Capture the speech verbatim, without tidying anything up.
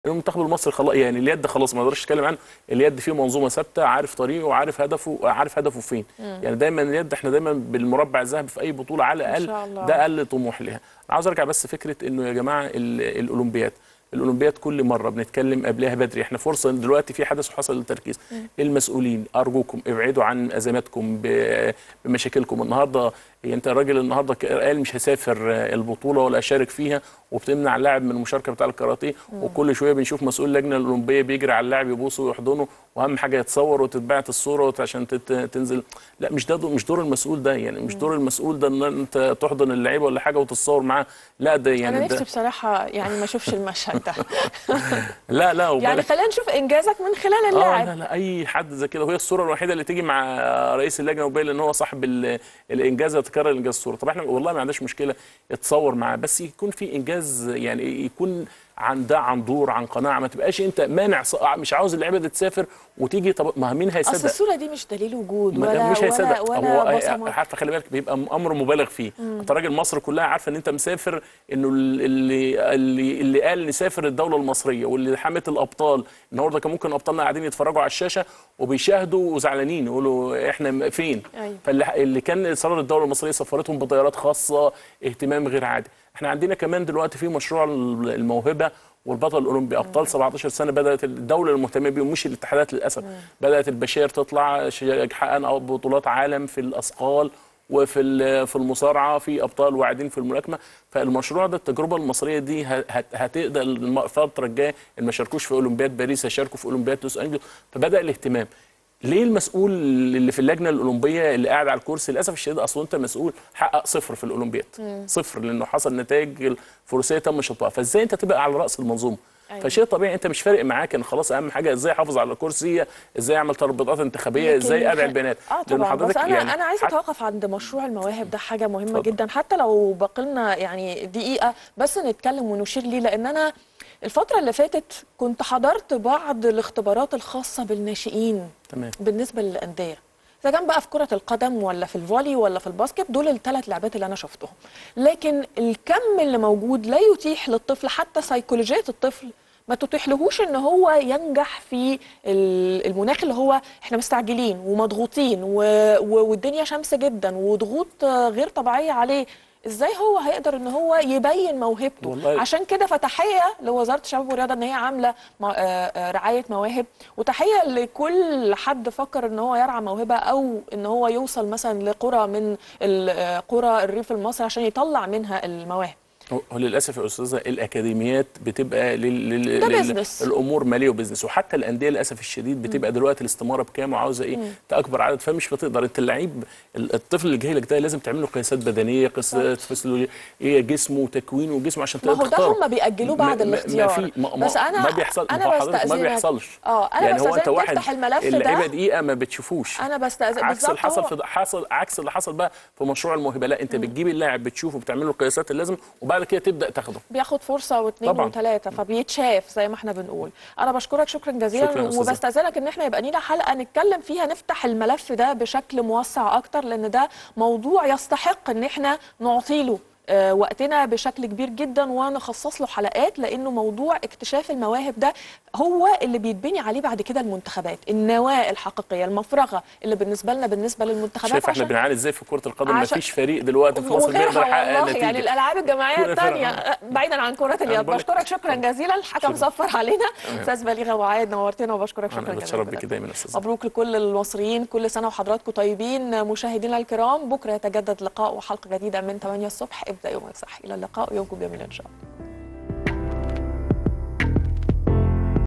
المنتخب المصري خلاص، يعني اليد خلاص ما اقدرش اتكلم عنه. اليد فيه منظومه ثابته، عارف طريقه وعارف هدفه، عارف هدفه فين. مم. يعني دايما اليد احنا دايما بالمربع الذهبي في اي بطوله على الاقل، ده اقل طموح ليها. انا عاوز ارجع بس فكره انه يا جماعه الاولمبياد الاولمبياد كل مره بنتكلم قبلها بدري، احنا فرصه دلوقتي في حدث وحصل للتركيز. مم. المسؤولين ارجوكم ابعدوا عن ازماتكم بمشاكلكم. النهارده انت الراجل النهارده قال مش هسافر البطوله ولا اشارك فيها، وبتمنع اللاعب من المشاركه بتاع الكاراتيه، وكل شويه بنشوف مسؤول اللجنه الاولمبيه بيجري على اللاعب يبوسه ويحضنه، واهم حاجه يتصور وتتبعت الصوره عشان تنزل. لا، مش ده مش دور المسؤول ده، يعني مش دور المسؤول ده ان انت تحضن اللعيبه ولا حاجه وتتصور معاه. لا ده يعني انا نفسي بصراحه يعني ما اشوفش المشهد ده. لا لا يعني خلينا نشوف انجازك من خلال اللاعب. اه لا لا اي حد زي كده، وهي الصوره الوحيده اللي تيجي مع رئيس اللجنه الاولمبيه لان هو صاحب الانجاز يتكرر انجاز الصوره. طب احنا والله ما عندناش مشكله يتصور معاه، بس يكون في انجاز، يعني يكون عن ده عن دور عن قناعه، ما تبقاش انت مانع مش عاوز اللعيبه دي تسافر وتيجي. طب ما مين هيصدق؟ اصل الصوره دي مش دليل وجود ولا مش هيصدق ولا ولا بصمه. عارفه، خلي بالك بيبقى امر مبالغ فيه. انت راجل مصر كلها عارفه ان انت مسافر، انه اللي اللي اللي قال نسافر الدوله المصريه واللي حمت الابطال النهارده كان ممكن ابطالنا قاعدين يتفرجوا على الشاشه وبيشاهدوا وزعلانين يقولوا احنا فين. أيوة. فاللي كان اصرار الدوله المصريه سفرتهم بطيارات خاصه، اهتمام غير عادي. احنا عندنا كمان دلوقتي في مشروع الموهبه والبطل الاولمبي، ابطال سبعتاشر سنه بدات الدوله المهتمه بيهم مش الاتحادات للاسف. مم. بدات البشير تطلع حققنا بطولات عالم في الاثقال وفي في المصارعه، في ابطال واعدين في الملاكمه. فالمشروع ده التجربه المصريه دي هتقدر الفتره الجايه اللي ما شاركوش في اولمبياد باريس هيشاركوا في اولمبياد لوس انجلوس. فبدا الاهتمام. ليه المسؤول اللي في اللجنه الاولمبيه اللي قاعد على الكرسي للاسف الشديد اصلا انت مسؤول حقق صفر في الاولمبياد، صفر، لانه حصل نتائج الفروسيه تم شطبها. فازاي انت تبقى على راس المنظومه؟ أيوة. فشيء طبيعي انت مش فارق معاك ان خلاص اهم حاجه ازاي احافظ على الكرسي، ازاي اعمل تربيطات انتخابيه، ازاي ادعي البنات. اه طبعا، بس انا يعني انا عايزه اتوقف عند مشروع المواهب ده، حاجه مهمه فضل. جدا، حتى لو بقلنا يعني دقيقه بس نتكلم ونشير ليه. لان انا الفتره اللي فاتت كنت حضرت بعض الاختبارات الخاصه بالناشئين. تمام. بالنسبه للانديه، اذا كان بقى في كره القدم ولا في الفولي ولا في الباسكت، دول الثلاث لعبات اللي انا شفتهم. لكن الكم اللي موجود لا يتيح للطفل، حتى سيكولوجيه الطفل ما تتيحلهوش ان هو ينجح في المناخ اللي هو احنا مستعجلين ومضغوطين والدنيا شمس جدا وضغوط غير طبيعيه عليه. ازاي هو هيقدر ان هو يبين موهبته؟ والله. عشان كده فتحيه لوزاره الشباب والرياضه ان هي عامله رعايه مواهب، وتحيه لكل حد فكر ان هو يرعى موهبه او ان هو يوصل مثلا لقرى من قرى الريف المصري عشان يطلع منها المواهب. هو للاسف يا استاذه الاكاديميات بتبقى لل... لل... الامور ماليه وبزنس، وحتى الانديه للاسف الشديد بتبقى دلوقتي الاستماره بكام وعاوزه ايه تاكبر عدد، فمش بتقدر. انت اللعيب الطفل اللي جاي لك ده لازم تعمل له قياسات بدنيه، قياسات فسيولوجيه، ايه جسمه وتكوينه وجسمه عشان تقدر تختار. ما هو ده هم بيأجلوه بعد الاختيار. ما ما بس انا ما بيحصل، انا بستأذنك ما بيحصلش. اه انا يعني هو انت واحد تفتح الملف ده اللعيبه دقيقه ما بتشوفوش. انا بستأذن عكس اللي حصل في حصل عكس اللي حصل بقى في مشروع الموهبه. لا انت بتجيب اللاعب بتشوفه بتعمل له القياسات اللازمه وبعد كده تبدا تاخده، بياخد فرصه واثنين وثلاثه فبيتشاف زي ما احنا بنقول. انا بشكرك شكرا جزيلا، وبستاذنك ان احنا يبقى لينا حلقه نتكلم فيها نفتح الملف ده بشكل موسع اكتر، لان ده موضوع يستحق ان احنا نعطي له وقتنا بشكل كبير جدا ونخصص له حلقات، لانه موضوع اكتشاف المواهب ده هو اللي بيتبني عليه بعد كده المنتخبات، النواه الحقيقيه المفرغه اللي بالنسبه لنا بالنسبه للمنتخبات. شايف احنا بنعاني ازاي في كره القدم؟ ما فيش فريق دلوقتي في مصر بيقدر يحقق نتيجه. يعني الالعاب الجماعيه الثانيه بعيدا عن كره اليد. بشكرك شكرا جزيلا، الحكم صفر علينا. استاذ بليغ ابو عايد نورتنا وبشكرك شكرا جزيلا. انا بتشرف بيك دايما يا استاذ. مبروك لكل المصريين، كل سنه وحضراتكم طيبين. مشاهدينا الكرام، بكره يتجدد لقاء وحلقه جديده من ثمانية الصبح. ابدا يومك صح. الى اللقاء ويومكم جميل ان شاء الله.